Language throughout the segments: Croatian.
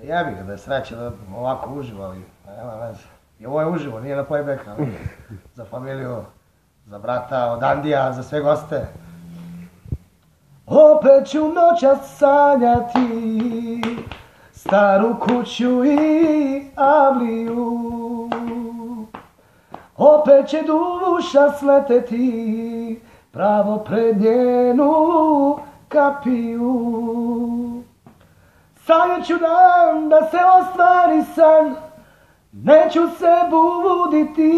Jebi ga da je sreća da ovako uživo, ali nema veze. I ovo je uživo, nije na playback, ali za familiju, za brata od Andija, za sve goste. Opet ću noćas sanjati staru kuću i avliju. Opet će duša sleteti pravo pred njenu kapiju. Sanjat ću dan da se ostvari san, neću se buditi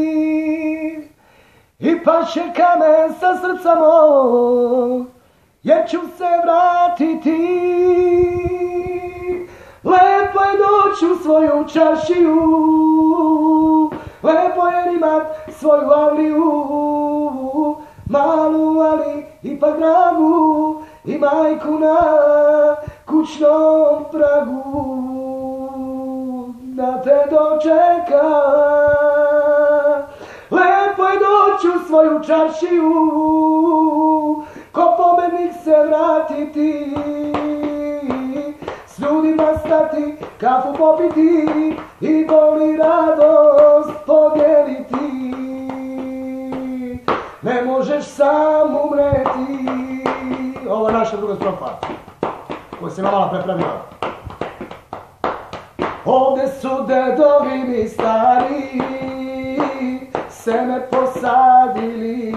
i paše kamen sa srca mog, jer ću se vratiti. Lepo je doći u svoju čaršiju, lepo je imat svoju avliju, malu ali ipak dragu i majku na kućnom pragu da te dočeka. Lepo je doći u svoju čaršiju, ko pobednik se vratiti, s ljudima stati, kafu popiti i bol i radost podijeliti. Ne možeš sam umreti. Ovo je naša druga strofa koju sam malo prepravila. Ovdje su dedovi mi stari seme posadili,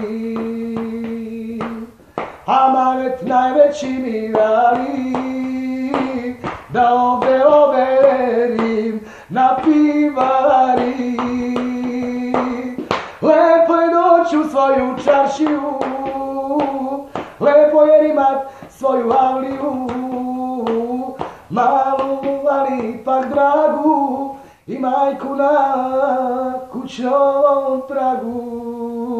amanet najveći mi dali, da ovdje overim na pivari. Lepo je doći u svoju čaršiju, lepo je imat svoju avliju, malu ali ipak dragu i majku na kućnom pragu.